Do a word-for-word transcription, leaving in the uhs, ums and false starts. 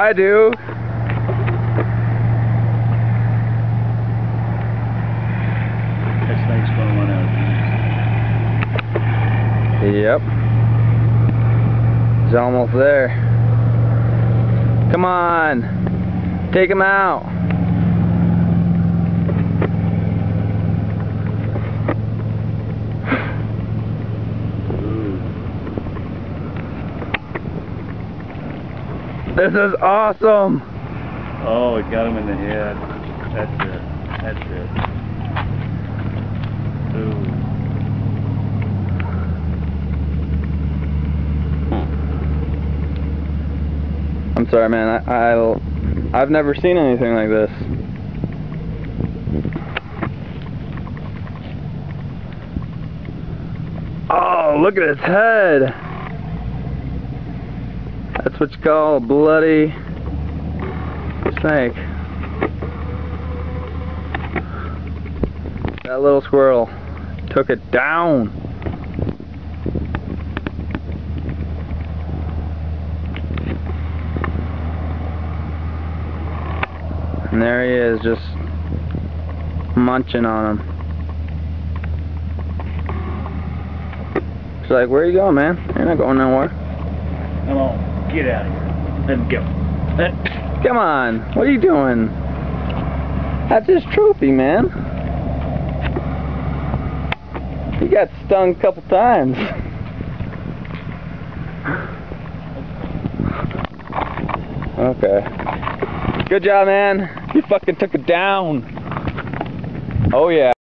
I do. That snake's gonna run out of juice. Yep. He's almost there. Come on. Take him out. This is awesome. Oh, it got him in the head. That's it. That's it. Ooh. I'm sorry, man. I, I'll, I've never seen anything like this. Oh, look at his head. That's what you call a bloody snake. That little squirrel took it down. And there he is, just munching on him. She's like, where are you going, man? You're not going nowhere. Come on. Get out of here. Let him go. Come on. What are you doing? That's his trophy, man. He got stung a couple times. Okay. Good job, man. You fucking took it down. Oh, yeah.